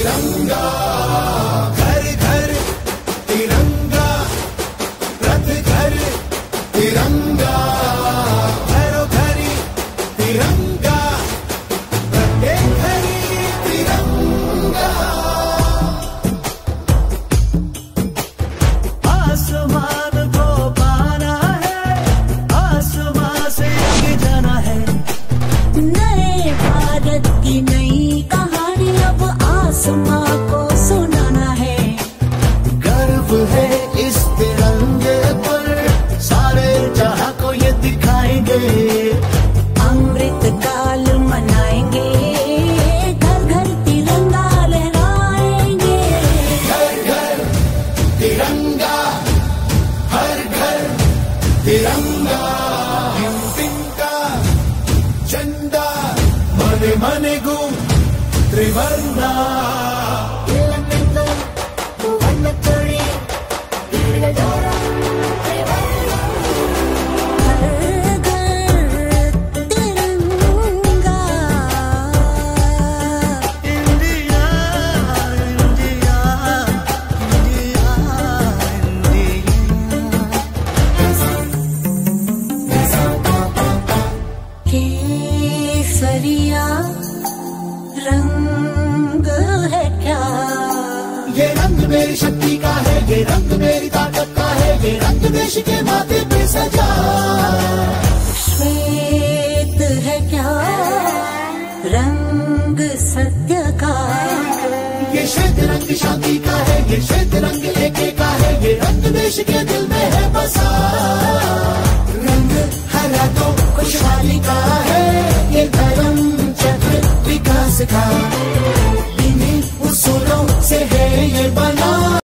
तिरंगा, घर घर तिरंगा, रथ घर तिरंगा, घरों घरी तिरंगा, प्रत्येक घरी तिरंगा। आसमान को पाना है, आसमान से आगे जाना है, नए भारत की नई कहानी अब आसमां को सुनाना है। गर्व है इस तिरंगे पर, सारे जहां को ये दिखाएंगे। अमृत काल मनाएंगे, घर घर तिरंगा लहराएंगे। घर घर तिरंगा, हर घर तिरंगा, हिम तिरंगा झंडा, मने मने गूंज त्रिवर्णा। केसरिया रंग है क्या? ये रंग मेरी शक्ति का है, ये रंग मेरी ताकत का है, ये रंग देश के माथे पे सजा। श्वेत है क्या? रंग सत्य का। ये श्वेत रंग शांति का है, ये श्वेत रंग एके का है, ये रंग देश के दिल में है बसा। रंग हरा तो खुशहाली का है, ये धर्म चक्र विकास का, इन्हीं उसूलों से है ये बना।